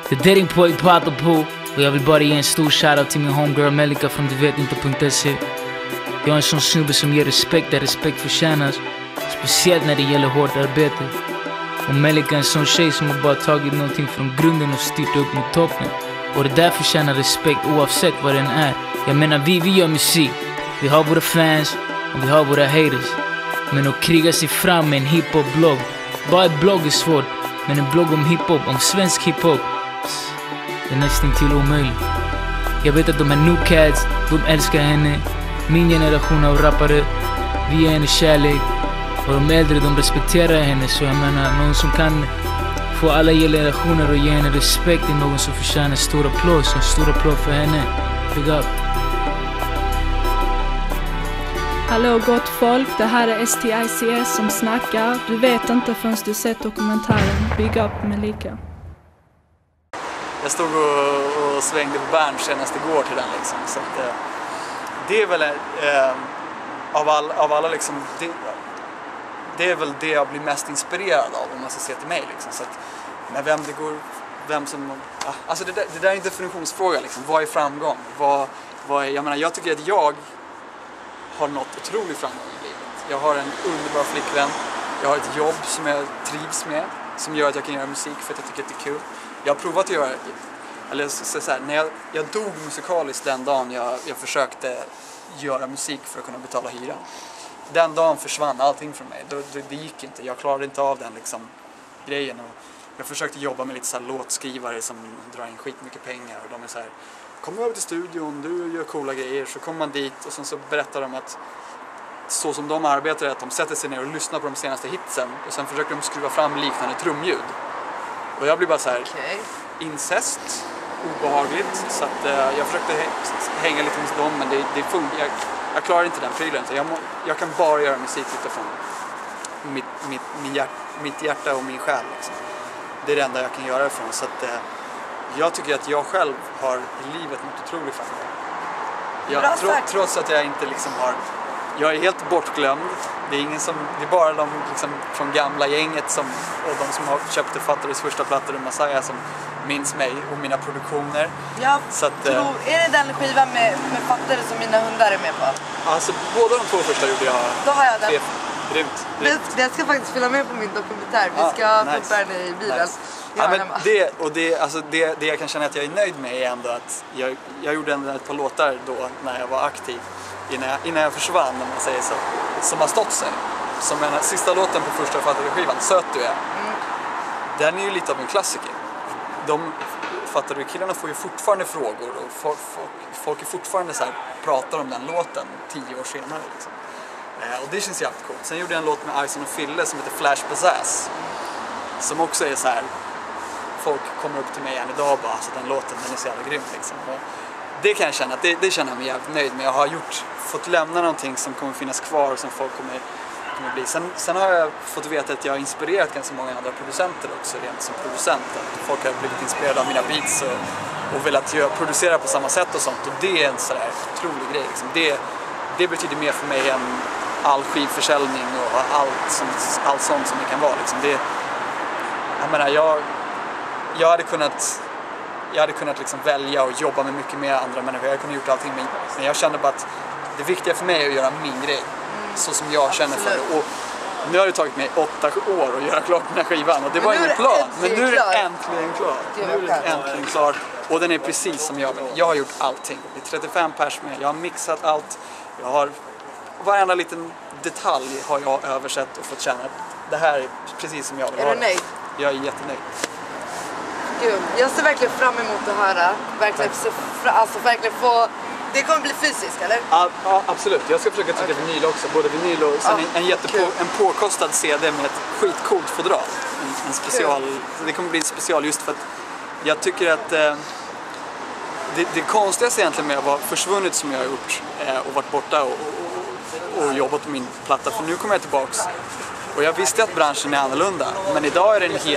The Dating Boy Patapo. Och jag vill bara ge en stor shoutout till min homegirl Melika från duvetinter.se. Jag är en sån snubbe som ger respekt där respekt förtjänas, speciellt när det gäller hårt arbete. Och Melika är en sån tjej som har bara tagit någonting från grunden och styrt upp mot toppen. Och det där förtjänar respekt oavsett vad den är. Jag menar vi gör musik. Vi har våra fans och vi har våra haters. Men att kriga sig fram med en hiphop-blogg. Bara ett blogg är svårt, men en blogg om hiphop, om svensk hiphop, det är nästan till omöjligt. Jag vet att de här new cats, de älskar henne. Min generation av rappare, vi är hennes kärlek. Och de äldre, de respekterar henne. Så jag menar, någon som kan få alla generationer och ge henne respekt är någon som förtjänar stor applåd. Så stor applåd för henne. Big up. Hallå gott folk, det här är STICS som snackar. Du vet inte förrän du sett dokumentären Big Up Melika. Jag stod och svängde på Bern senast igår till den liksom. Så att, det är väl av alla liksom, det är väl det jag blir mest inspirerad av om man ska se till mig liksom. Så att, men alltså det där är en definitionsfråga liksom. Vad är framgång? Jag menar, jag tycker att jag har nått otrolig framgång i livet. Jag har en underbar flickvän. Jag har ett jobb som jag trivs med, som gör att jag kan göra musik för att jag tycker att det är kul. Jag har provat att göra, eller så här, när jag dog musikaliskt den dagen jag försökte göra musik för att kunna betala hyran. Den dagen försvann allting från mig. Det gick inte. Jag klarade inte av den liksom, grejen. Och jag försökte jobba med lite så här låtskrivare som drar in skitmycket pengar. Och de är så här, kom över till studion, du gör coola grejer. Så kommer man dit och sen så berättar de att så som de arbetar är att de sätter sig ner och lyssnar på de senaste hitsen. Och sen försöker de skruva fram liknande trumljud. Och jag blir bara så här, incest, obehagligt. Så att jag försökte hänga lite med dem, men det funkar. Jag klarar inte den prylen. Jag kan bara göra musik utifrån mitt hjärta och min själ. Liksom. Det är det enda jag kan göra ifrån. Så att jag tycker att jag själv har i livet något otroligt framgång. Trots att jag inte liksom har... Jag är helt bortglömd. Det är bara de liksom från gamla gänget och de som har köpt Fattares första plattor och Messiah som minns mig och mina produktioner. Jag tror, är det den skivan med Fattare som mina hundar är med på? Alltså båda de två första gjorde jag. Då har jag den. Grymt. Jag ska faktiskt följa med på min dokumentär. Vi ska pumpa den i bilen. Nice. Ja, men det jag kan känna att jag är nöjd med är ändå att jag gjorde ett par låtar då när jag var aktiv. Innan jag försvann, om man säger så, som har stått sig. Som den sista låten på första Fattare-skivan, Söt du är. Den är ju lite av en klassiker. De Fattare-killarna får ju fortfarande frågor och folk är fortfarande så här, pratar om den låten 10 år senare. Liksom. Och det känns jävligt coolt. Sen gjorde jag en låt med Ison och Fille som heter Flash Bazaaz. Som också är så här, folk kommer upp till mig än idag och bara, alltså den låten, den är så jävla grym liksom. Och det kan jag känna, det känner jag mig jävligt nöjd med. Jag har fått lämna någonting som kommer finnas kvar och som folk kommer bli. Sen har jag fått veta att jag har inspirerat ganska många andra producenter också, rent som producent. Att folk har blivit inspirerade av mina beats och velat producera på samma sätt och sånt. Och det är en sån där otrolig grej. Liksom. Det betyder mer för mig än all skivförsäljning och allt sånt som det kan vara. Liksom. Jag menar, jag hade kunnat liksom välja och jobba med mycket mer andra människor. Jag hade kunnat gjort allting, men jag kände bara att det viktiga för mig är att göra min grej. Så som jag känner för det. Och nu har det tagit mig 8 år att göra klart den här skivan. Och det var ingen plan. Men nu är det äntligen klar. Och den är precis som jag vill. Jag har gjort allting. Det är 35 pers med. Jag har mixat allt. Jag har varenda liten detalj har jag översett och fått känna att det här är precis som jag vill ha. Är du nöjd? Jag är jättenöjd. Gud, jag ser verkligen fram emot att höra. Verkligen få... Det kommer bli fysiskt, eller? Ja, absolut. Jag ska försöka trycka vinyl också. Både vinyl och sen en påkostad CD med ett skitcoolt fodral. En special. Det kommer bli en special just för att jag tycker att det konstigaste egentligen med att vara försvunnit som jag har gjort och varit borta och jobbat på min platta. För nu kommer jag tillbaks. Och jag visste att branschen är annorlunda, men idag är det ett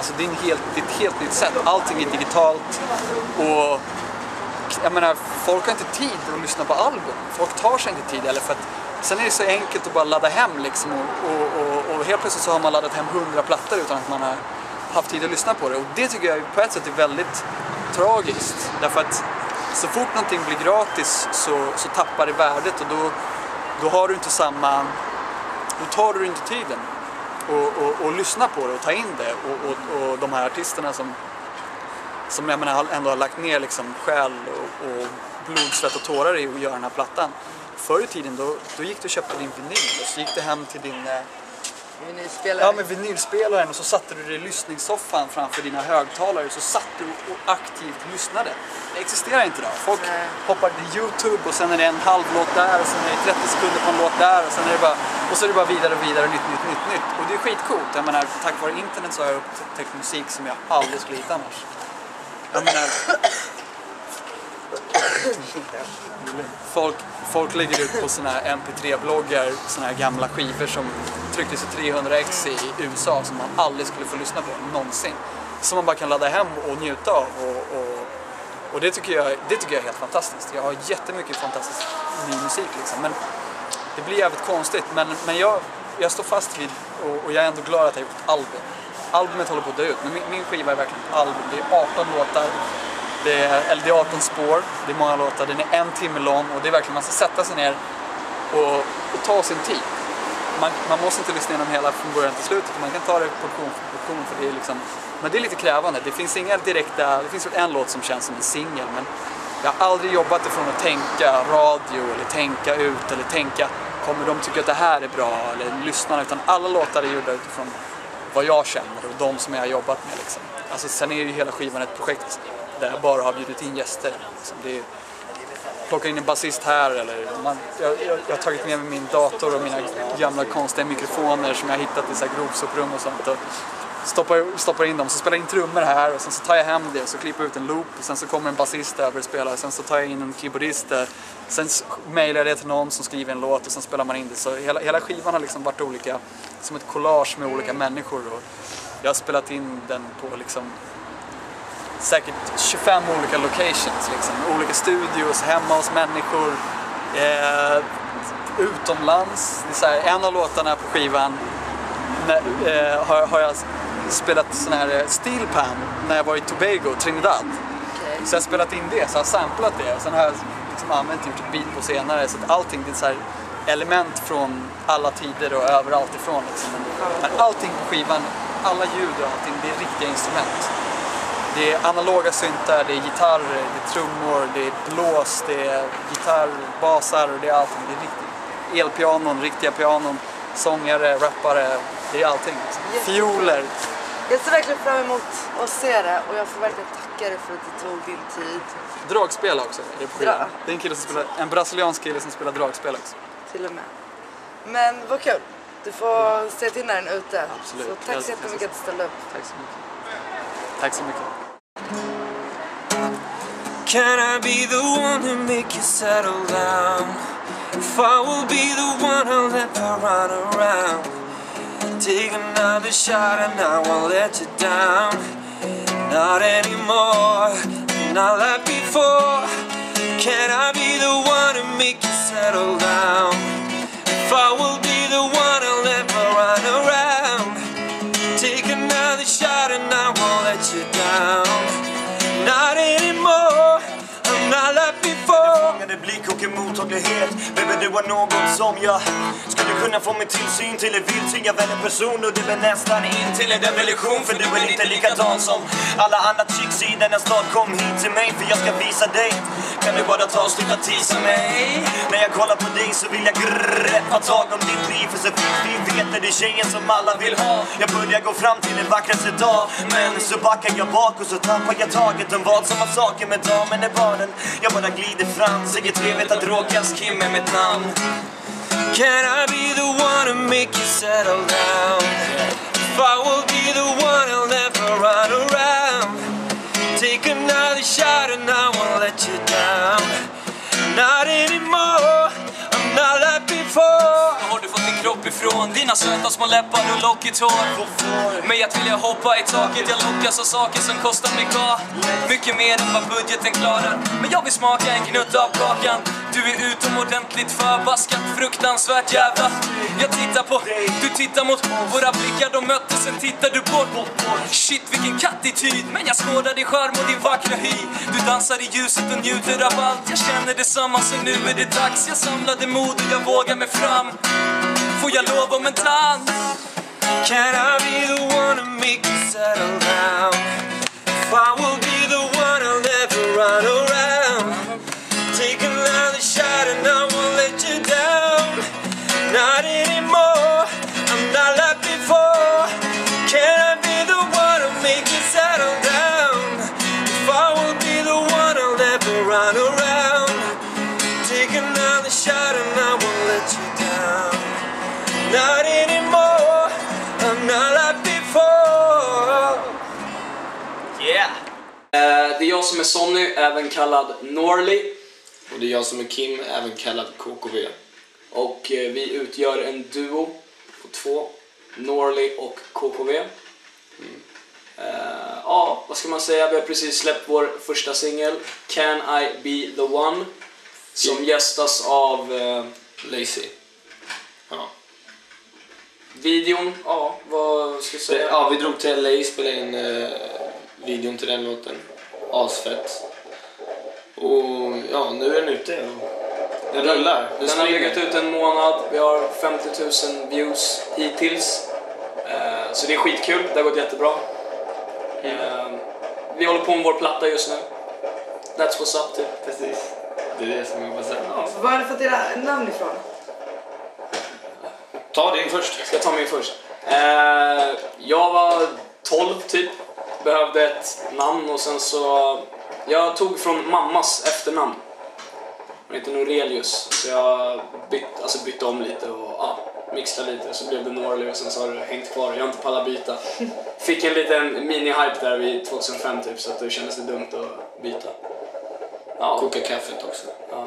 helt nytt sätt. Allting är digitalt och jag menar, folk har inte tid att lyssna på album. Folk tar sig inte tid eller för att sen är det så enkelt att bara ladda hem liksom och helt plötsligt så har man laddat hem 100 plattor utan att man har haft tid att lyssna på det. Och det tycker jag på ett sätt är väldigt tragiskt. Därför att så fort någonting blir gratis så tappar det värdet, och då har du inte samma... Då tar du inte tiden och lyssna på det och ta in det. Och de här artisterna som jag menar ändå har lagt ner liksom själ och blod, svett och tårar i att göra den här plattan. Förr i tiden då gick du och köpte din vinyl, och så gick du hem till din vinylspelare. Ja, med vinylspelaren, och så satte du dig i lyssningssoffan framför dina högtalare, och så satt du och aktivt lyssnade. Det existerar inte idag. Folk hoppar till YouTube, och sen är det en halv låt där, och sen är det 30 sekunder på en låt där, och sen är det bara, och så är det bara vidare och vidare, nytt. Och det är skitcoolt. Jag menar, tack vare internet så har jag upptäckt musik som jag aldrig skulle hitta annars. Jag menar, folk lägger ut på såna här MP3-bloggar såna här gamla skivor som trycktes i 300x i USA, som man aldrig skulle få lyssna på någonsin. Som man bara kan ladda hem och njuta av. Och det tycker jag är helt fantastiskt. Jag har jättemycket fantastisk ny musik liksom. Men det blir jävligt konstigt. Men jag står fast vid, och jag är ändå glad att jag har gjort ett album. Albumet håller på att dö ut, men min skiva är verkligen ett album. Det är 18 låtar. Det är 18 spår, det är många låtar, den är 1 timme lång, och det är verkligen, man ska sätta sig ner och ta sin tid. Man måste inte lyssna igenom hela från början till slutet, man kan ta det portion för portion, för det är liksom, men det är lite krävande. Det finns inga direkta, det finns väl en låt som känns som en singel, men jag har aldrig jobbat ifrån att tänka radio eller tänka ut eller tänka, kommer de tycka att det här är bra, eller lyssna, utan alla låtar är gjorda utifrån vad jag känner och de som jag har jobbat med liksom. Alltså sen är ju hela skivan ett projekt där jag bara har bjudit in gäster. Liksom. Det är, plocka in en basist här, eller jag har tagit med mig min dator och mina gamla konstiga mikrofoner som jag har hittat i så här grovsoprum och sånt, och stoppar in dem, så spelar jag in trummor här, och sen så tar jag hem det och så klipper jag ut en loop, och sen så kommer en basist över och spelar, och sen så tar jag in en keyboardist, sen mailar jag det till någon som skriver en låt, och sen spelar man in det. Så hela skivan har liksom varit olika, som ett collage med olika människor, och jag har spelat in den på liksom säkert 25 olika locations liksom, olika studios, hemma hos människor, utomlands. Det är så här, en av låtarna på skivan har jag spelat sån här steel pan när jag var i Tobago, Trinidad. Okay. Så jag har spelat in det, så jag har samplat det, och sen har jag liksom använt gjort ett beat på senare, så att allting, det är så här element från alla tider och överallt ifrån liksom. Men allting på skivan, alla ljud och allting, det är riktiga instrument. Det är analoga syntar, det är gitarrer, det är trummor, det är blås, det är gitarr, basar, och det är allting. Det är riktigt elpianon, riktiga pianon, sångare, rappare, det är allting. Fioler. Jag ser verkligen fram emot att se det, och jag får verkligen tacka dig för att du tog din tid. Dragspel också är det på skivan. Det är en kille som spelar, en brasiliansk kille som spelar dragspel också. Till och med. Men vad kul. Du får se till när den är ute. Absolut. Så tack så jättemycket att du ställde upp. Tack så mycket. Tack så mycket. Can I be the one who make you settle down? If I will be the one who'll never run around. Take another shot and I won't let you down. Not anymore, not like before. Can I be the one who make you settle down? If I will be the one who'll never run around. Take another shot and I won't let you down. Not anymore, I'm not like before. Fångade blick och en mottaglighet. Baby, du var något som jag skulle kunna få mig tillsyn till en vildsyn. Jag väljer person och du är nästan in till en revolution. För du är inte likadan som alla andra chicks i denna stad. Kom hit till mig för jag ska visa dig. Kan du bara ta och sluta tisa mig? När jag kollar på dig så vill jag greppa tag om ditt liv. För så fort vi vet att det är tjejen som alla vill ha. Jag börjar gå fram till den vackraste dag. Men så backar jag bak och så tappar jag taget om vad som har saker med damen är barnen. Jag bara glider fram, säger trevligt att råkas Kim är mitt namn. Can I be the one to make you settle down? If I will be the one I'll never run around. Take another shot and I won't let you down. Not anymore, I'm not like before. Har du fått din kropp uppifrån. Dina söta små läppar och lockigt hår. Mig att vilja hoppa i taket. Jag lockas av saker som kostar mycket. Mycket mer än vad budgeten klarar. Men jag vill smaka en knutt av kakan. Du är utomordentligt förbaskat, fruktansvärt jävla. Jag tittar på, du tittar mot. Våra blickar de möttes, sen tittar du bort. Shit vilken kattityd. Men jag skådar din charm och din vackra hy. Du dansar i ljuset och njuter av allt. Jag känner detsamma, så nu är det dags. Jag samlade mod och jag vågar mig fram. Får jag lov om en dans? Can I be the one to make you settle down? If I will be the one I'll never run around. Take another shot and I won't let you down. Not anymore, I'm not like before. Can I be the one to make you settle down? If I will be the one I'll never run around. Take another shot and I won't let you down. Not anymore, I'm not like before. Yeah. Det är jag som är Sonny, även kallad Norli. Och det är jag som är Kim, även kallad KKV. Och vi utgör en duo på 2, Norli och KKV. Ja, vad ska man säga? Vi har precis släppt vår första singel, Can I Be The One, som gästas av Lazy. Ja. Videon, ja, vad ska jag säga? Ja, vi drog till LA, spelade in videon till den låten. Asfett. Och ja, nu är den ute och den rullar. Den har legat ut en månad, vi har 50 000 views hittills. Så det är skitkul, det har gått jättebra. Vi håller på med vår platta just nu. That's what's up, typ. Precis. Det är det som jag bara säger. Ja. Var har du fått era namn ifrån? Ta din först. Ska jag ta min först? Jag var 12 typ. Behövde ett namn och sen så... Jag tog från mammas efternamn. Hon heter Norelius. Så jag bytte om lite och mixade lite. Så blev det Norli och sen så har det hängt kvar. Jag har inte pallat byta. Fick en liten mini-hype där vid 2005 typ. Så att det kändes det dumt att byta. Ja. Koka kaffet också.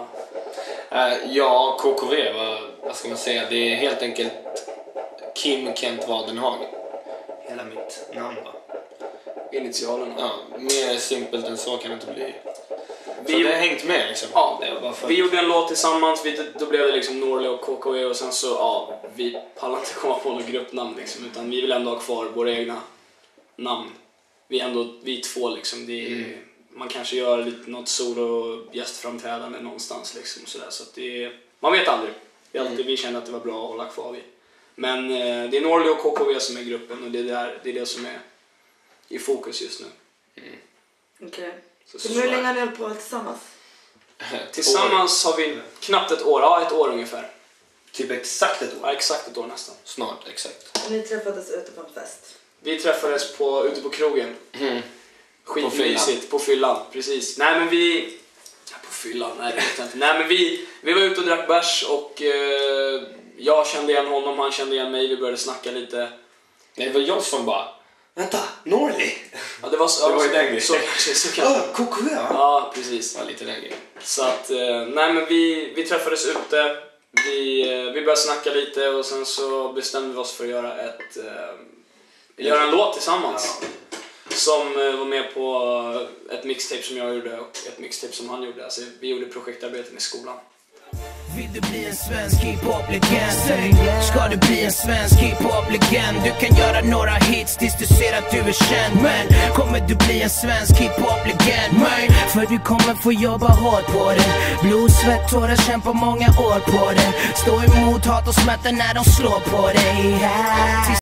Ja, KKV, vad ska man säga? Det är helt enkelt Kim Kent Wadenhag. Hela mitt namn va? Initialen. Ja, mer simpelt än så kan det inte bli. Så det har hängt med liksom. Ja, det var bara för... Vi gjorde en låt tillsammans, då blev det liksom Norli och KKV och sen så, vi pallar inte komma på något gruppnamn liksom, utan vi vill ändå ha kvar våra egna namn. Vi två liksom, man kanske gör lite något solo gästframträdande någonstans liksom sådär, så att man vet aldrig. Vi kände att det var bra att hålla kvar vid. Men det är Norli och KKV som är gruppen och det är det som är i fokus just nu. Okej. Så hur länge har ni hållit på tillsammans? Tillsammans har vi knappt ett år, ett år ungefär. Typ exakt ett år? Ja, exakt ett år nästan. Snart, exakt. Och ni träffades ute på en fest? Vi träffades ute på krogen. Skitmysigt, på fyllan, precis. Nej men på fyllan, nej det vet jag inte. Nej men vi var ute och drack bärs och jag kände igen honom, han kände igen mig, vi började snacka lite. Nej, det var jag som bara, vänta, Norli! Ja, det var ju den grejen. Så kanske. KKV! Ja, precis. Ja, lite den grejen. Så att, nej men vi träffades ute, vi började snacka lite och sen så bestämde vi oss för att göra en låt tillsammans. Ja. Som var med på ett mixtape som jag gjorde och ett mixtape som han gjorde. Alltså, vi gjorde projektarbeten i skolan. Vill du bli en svensk hiphop-legend? Ska du bli en svensk hiphop-legend? Du kan göra några hits tills du ser att du är känd. Men kommer du bli en svensk hiphop-legend? För du kommer få jobba hårt på det. Blod, svett, tårar, kämpa många år på det. Stå emot hat och smärta när de slår på dig.